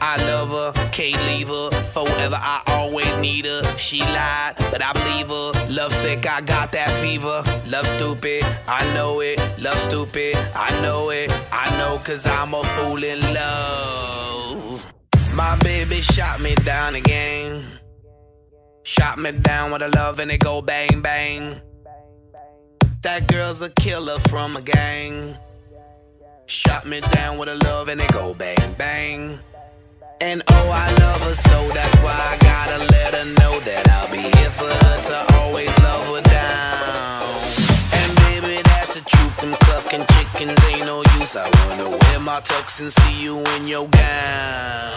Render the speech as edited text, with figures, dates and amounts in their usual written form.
I love her, can't leave her. Forever, I always need her. She lied, but I believe her. Love sick, I got that fever. Love stupid, I know it. Love stupid, I know it. I know, cause I'm a fool in love. My baby shot me down again. Shot me down with a love and it go bang bang. That girl's a killer from a gang. Shot me down with a love and it go bang bang. And oh, I love her so, that's why I gotta let her know that I'll be here for her to always love her down. And baby, that's the truth, them clucking chickens ain't no use. I wanna wear my tux and see you in your gown.